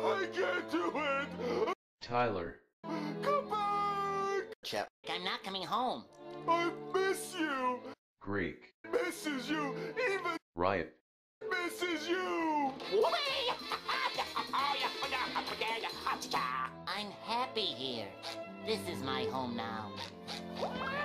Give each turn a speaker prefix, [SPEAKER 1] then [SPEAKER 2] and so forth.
[SPEAKER 1] I can't do it!
[SPEAKER 2] Tyler.
[SPEAKER 1] Come back!
[SPEAKER 3] Chip. I'm not coming home.
[SPEAKER 1] I miss you!
[SPEAKER 2] Greek.
[SPEAKER 1] Misses you! Even
[SPEAKER 2] Riot.
[SPEAKER 1] misses you!
[SPEAKER 3] I'm happy here. This is my home now.